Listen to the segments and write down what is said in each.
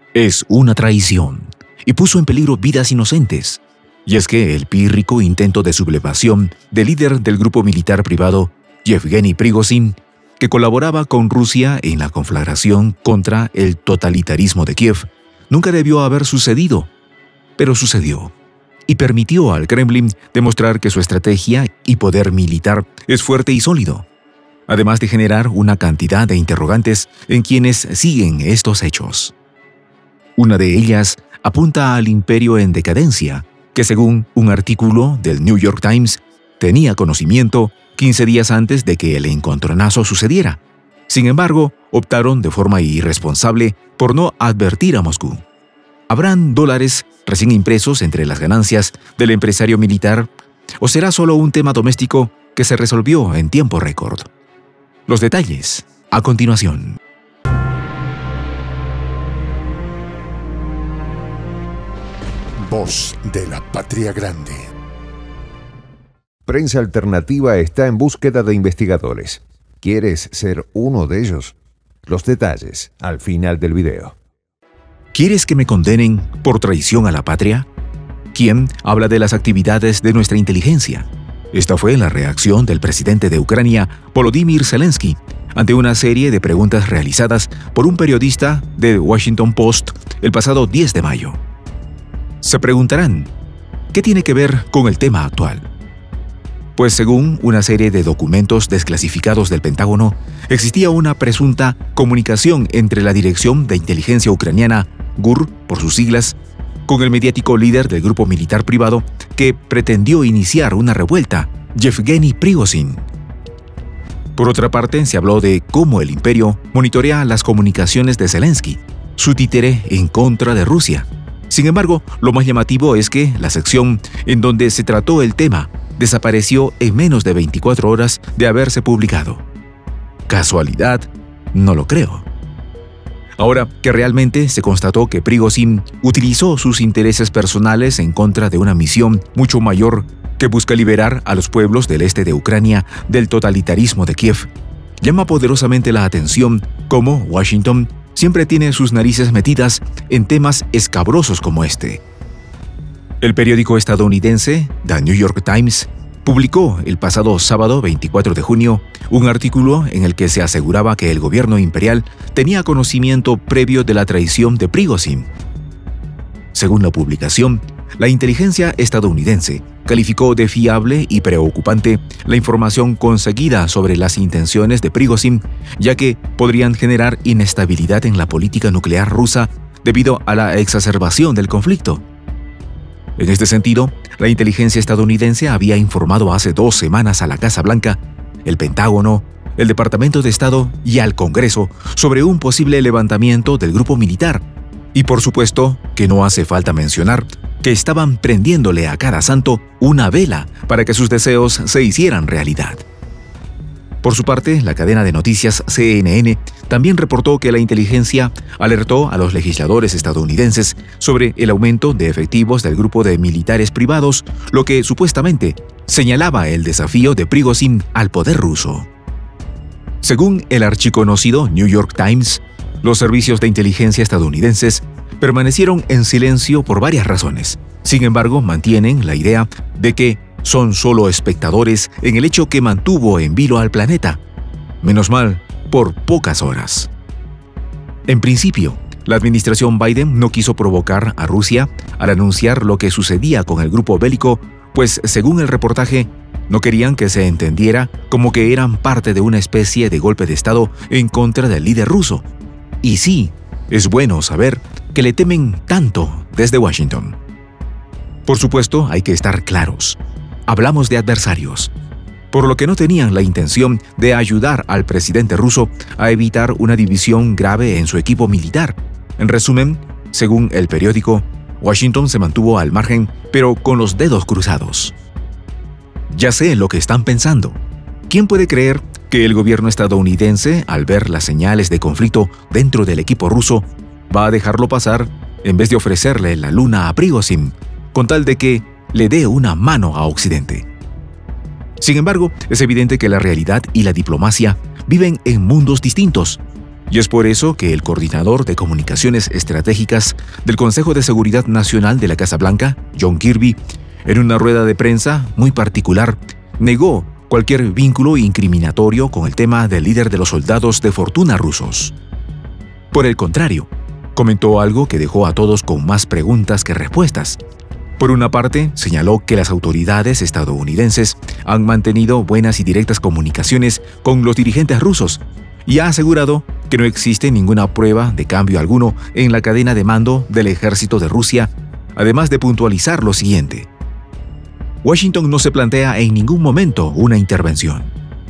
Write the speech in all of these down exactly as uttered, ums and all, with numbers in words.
Es una traición y puso en peligro vidas inocentes. Y es que el pírrico intento de sublevación del líder del grupo militar privado, Yevgeny Prigozhin, que colaboraba con Rusia en la conflagración contra el totalitarismo de Kiev, nunca debió haber sucedido, pero sucedió, y permitió al Kremlin demostrar que su estrategia y poder militar es fuerte y sólido, además de generar una cantidad de interrogantes en quienes siguen estos hechos. Una de ellas apunta al imperio en decadencia, que según un artículo del New York Times, tenía conocimiento quince días antes de que el encontronazo sucediera. Sin embargo, optaron de forma irresponsable por no advertir a Moscú. ¿Habrán dólares recién impresos entre las ganancias del empresario militar? ¿O será solo un tema doméstico que se resolvió en tiempo récord? Los detalles, a continuación. Voz de la Patria Grande. Prensa Alternativa está en búsqueda de investigadores. ¿Quieres ser uno de ellos? Los detalles al final del video. ¿Quieres que me condenen por traición a la patria? ¿Quién habla de las actividades de nuestra inteligencia? Esta fue la reacción del presidente de Ucrania, Volodymyr Zelensky, ante una serie de preguntas realizadas por un periodista de Washington Post el pasado diez de mayo. Se preguntarán, ¿qué tiene que ver con el tema actual? Pues según una serie de documentos desclasificados del Pentágono, existía una presunta comunicación entre la Dirección de Inteligencia Ucraniana, G U R por sus siglas, con el mediático líder del grupo militar privado que pretendió iniciar una revuelta, Yevgeny Prigozhin. Por otra parte, se habló de cómo el imperio monitorea las comunicaciones de Zelensky, su títere en contra de Rusia. Sin embargo, lo más llamativo es que la sección en donde se trató el tema desapareció en menos de veinticuatro horas de haberse publicado. ¿Casualidad? No lo creo. Ahora que realmente se constató que Prigozhin utilizó sus intereses personales en contra de una misión mucho mayor que busca liberar a los pueblos del este de Ucrania del totalitarismo de Kiev, llama poderosamente la atención cómo Washington siempre tiene sus narices metidas en temas escabrosos como este. El periódico estadounidense The New York Times publicó el pasado sábado veinticuatro de junio un artículo en el que se aseguraba que el gobierno imperial tenía conocimiento previo de la traición de Prigozhin. Según la publicación, la inteligencia estadounidense calificó de fiable y preocupante la información conseguida sobre las intenciones de Prigozhin, ya que podrían generar inestabilidad en la política nuclear rusa debido a la exacerbación del conflicto. En este sentido, la inteligencia estadounidense había informado hace dos semanas a la Casa Blanca, el Pentágono, el Departamento de Estado y al Congreso sobre un posible levantamiento del grupo militar. Y por supuesto que no hace falta mencionar que estaban prendiéndole a cada santo una vela para que sus deseos se hicieran realidad. Por su parte, la cadena de noticias C N N también reportó que la inteligencia alertó a los legisladores estadounidenses sobre el aumento de efectivos del grupo de militares privados, lo que supuestamente señalaba el desafío de Prigozhin al poder ruso. Según el archiconocido New York Times, los servicios de inteligencia estadounidenses permanecieron en silencio por varias razones. Sin embargo, mantienen la idea de que son solo espectadores en el hecho que mantuvo en vilo al planeta. Menos mal, por pocas horas. En principio, la administración Biden no quiso provocar a Rusia al anunciar lo que sucedía con el grupo bélico, pues según el reportaje, no querían que se entendiera como que eran parte de una especie de golpe de Estado en contra del líder ruso. Y sí, es bueno saber que le temen tanto desde Washington. Por supuesto, hay que estar claros. Hablamos de adversarios, por lo que no tenían la intención de ayudar al presidente ruso a evitar una división grave en su equipo militar. En resumen, según el periódico, Washington se mantuvo al margen, pero con los dedos cruzados. Ya sé lo que están pensando. ¿Quién puede creer que el gobierno estadounidense, al ver las señales de conflicto dentro del equipo ruso, va a dejarlo pasar en vez de ofrecerle la luna a Prigozhin, con tal de que le dé una mano a Occidente? Sin embargo, es evidente que la realidad y la diplomacia viven en mundos distintos. Y es por eso que el coordinador de comunicaciones estratégicas del Consejo de Seguridad Nacional de la Casa Blanca, John Kirby, en una rueda de prensa muy particular, negó cualquier vínculo incriminatorio con el tema del líder de los soldados de fortuna rusos. Por el contrario, comentó algo que dejó a todos con más preguntas que respuestas. Por una parte, señaló que las autoridades estadounidenses han mantenido buenas y directas comunicaciones con los dirigentes rusos y ha asegurado que no existe ninguna prueba de cambio alguno en la cadena de mando del ejército de Rusia, además de puntualizar lo siguiente: Washington no se plantea en ningún momento una intervención.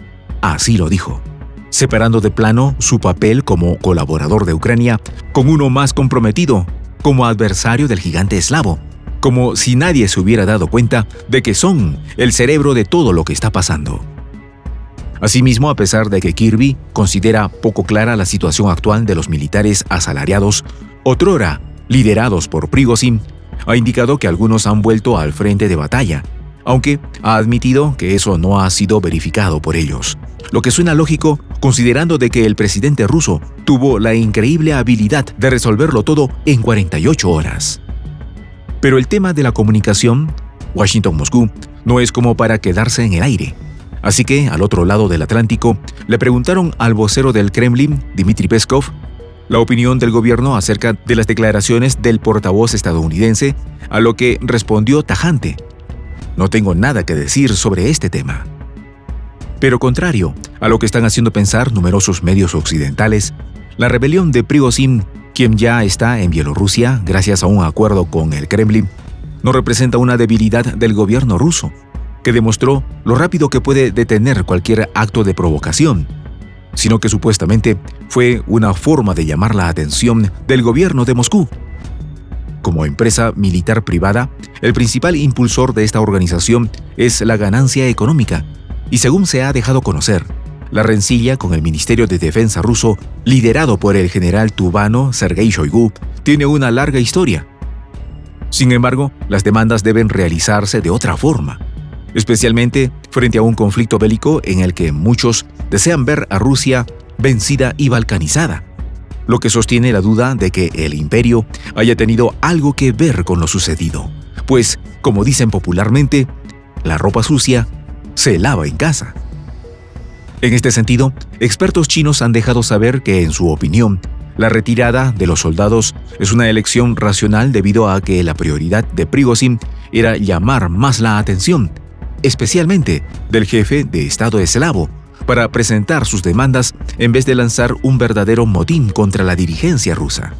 Así lo dijo, separando de plano su papel como colaborador de Ucrania con uno más comprometido como adversario del gigante eslavo, como si nadie se hubiera dado cuenta de que son el cerebro de todo lo que está pasando. Asimismo, a pesar de que Kirby considera poco clara la situación actual de los militares asalariados, otrora liderados por Prigozhin, ha indicado que algunos han vuelto al frente de batalla, aunque ha admitido que eso no ha sido verificado por ellos, lo que suena lógico considerando de que el presidente ruso tuvo la increíble habilidad de resolverlo todo en cuarenta y ocho horas. Pero el tema de la comunicación Washington-Moscú no es como para quedarse en el aire. Así que, al otro lado del Atlántico, le preguntaron al vocero del Kremlin, Dmitry Peskov, la opinión del gobierno acerca de las declaraciones del portavoz estadounidense, a lo que respondió tajante: no tengo nada que decir sobre este tema. Pero contrario a lo que están haciendo pensar numerosos medios occidentales, la rebelión de Prigozhin, quien ya está en Bielorrusia gracias a un acuerdo con el Kremlin, no representa una debilidad del gobierno ruso, que demostró lo rápido que puede detener cualquier acto de provocación, sino que supuestamente fue una forma de llamar la atención del gobierno de Moscú. Como empresa militar privada, el principal impulsor de esta organización es la ganancia económica, y según se ha dejado conocer, la rencilla con el Ministerio de Defensa ruso, liderado por el general tubano Sergei Shoigu, tiene una larga historia. Sin embargo, las demandas deben realizarse de otra forma, especialmente frente a un conflicto bélico en el que muchos desean ver a Rusia vencida y balcanizada, lo que sostiene la duda de que el imperio haya tenido algo que ver con lo sucedido, pues, como dicen popularmente, la ropa sucia se lava en casa. En este sentido, expertos chinos han dejado saber que, en su opinión, la retirada de los soldados es una elección racional debido a que la prioridad de Prigozhin era llamar más la atención, especialmente del jefe de Estado eslavo, para presentar sus demandas en vez de lanzar un verdadero motín contra la dirigencia rusa.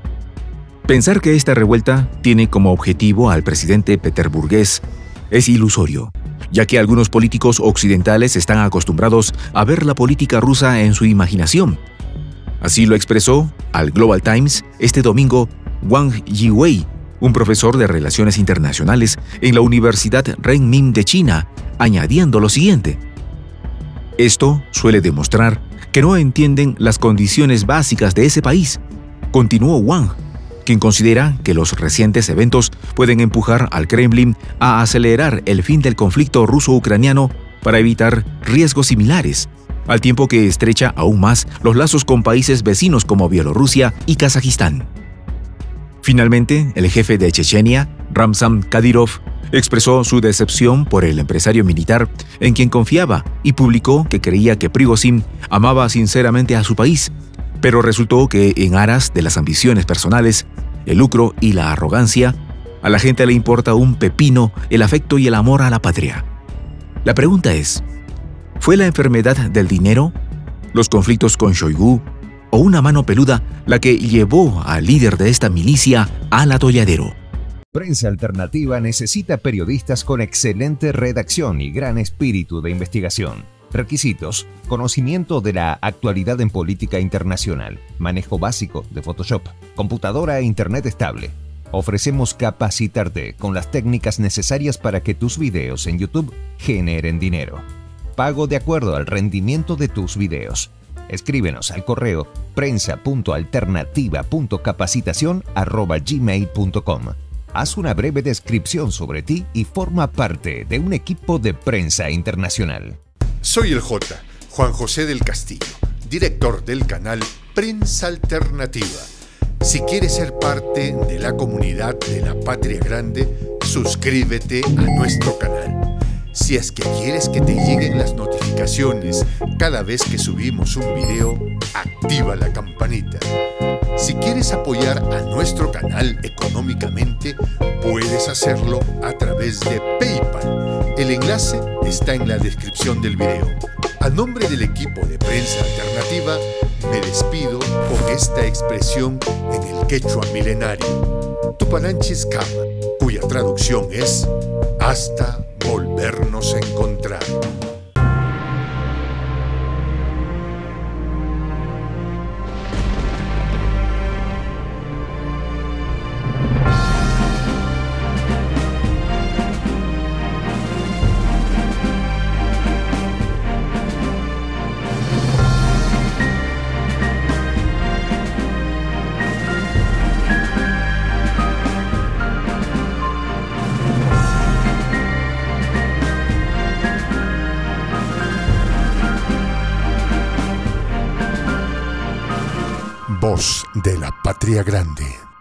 Pensar que esta revuelta tiene como objetivo al presidente peterburgués es ilusorio, ya que algunos políticos occidentales están acostumbrados a ver la política rusa en su imaginación. Así lo expresó al Global Times este domingo Wang Yiwei, un profesor de Relaciones Internacionales en la Universidad Renmin de China, añadiendo lo siguiente: esto suele demostrar que no entienden las condiciones básicas de ese país, continuó Wang, quien considera que los recientes eventos pueden empujar al Kremlin a acelerar el fin del conflicto ruso-ucraniano para evitar riesgos similares, al tiempo que estrecha aún más los lazos con países vecinos como Bielorrusia y Kazajistán. Finalmente, el jefe de Chechenia, Ramzan Kadyrov, expresó su decepción por el empresario militar en quien confiaba y publicó que creía que Prigozhin amaba sinceramente a su país, pero resultó que, en aras de las ambiciones personales, el lucro y la arrogancia, a la gente le importa un pepino el afecto y el amor a la patria. La pregunta es: ¿fue la enfermedad del dinero, los conflictos con Shoigu o una mano peluda la que llevó al líder de esta milicia al atolladero? Prensa Alternativa necesita periodistas con excelente redacción y gran espíritu de investigación. Requisitos: conocimiento de la actualidad en política internacional, manejo básico de Photoshop, computadora e internet estable. Ofrecemos capacitarte con las técnicas necesarias para que tus videos en YouTube generen dinero. Pago de acuerdo al rendimiento de tus videos. Escríbenos al correo prensa punto alternativa punto capacitación arroba gmail punto com. Haz una breve descripción sobre ti y forma parte de un equipo de Prensa Internacional. Soy el J, Juan José del Castillo, director del canal Prensa Alternativa. Si quieres ser parte de la comunidad de la Patria Grande, suscríbete a nuestro canal. Si es que quieres que te lleguen las notificaciones cada vez que subimos un video, activa la campanita. Si quieres apoyar a nuestro canal económicamente, puedes hacerlo a través de PayPal. El enlace está en la descripción del video. A nombre del equipo de Prensa Alternativa, me despido con esta expresión en el quechua milenario, Tupananchis Kama, cuya traducción es hasta volvernos a encontrar. Voz de la Patria Grande.